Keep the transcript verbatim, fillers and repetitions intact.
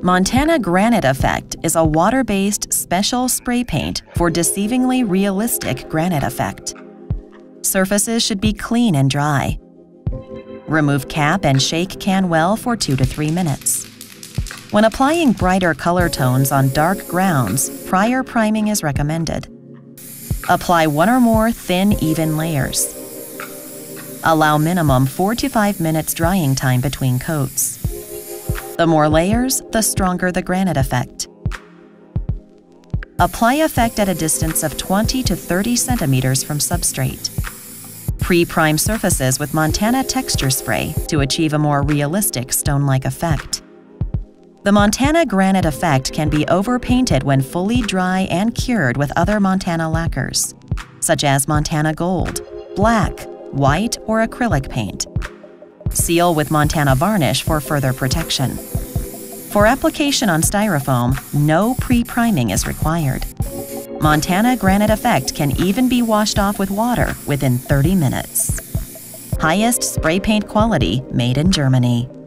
Montana Granite Effect is a water-based special spray paint for deceivingly realistic granite effect. Surfaces should be clean and dry. Remove cap and shake can well for two to three minutes. When applying brighter color tones on dark grounds, prior priming is recommended. Apply one or more thin, even layers. Allow minimum four to five minutes drying time between coats. The more layers, the stronger the granite effect. Apply effect at a distance of twenty to thirty centimeters from substrate. Pre-prime surfaces with Montana Texture Spray to achieve a more realistic stone-like effect. The Montana Granite Effect can be overpainted when fully dry and cured with other Montana lacquers, such as Montana Gold, Black, White, or acrylic paint. Seal with Montana Varnish for further protection. For application on styrofoam, no pre-priming is required. Montana Granite Effect can even be washed off with water within thirty minutes. Highest spray paint quality made in Germany.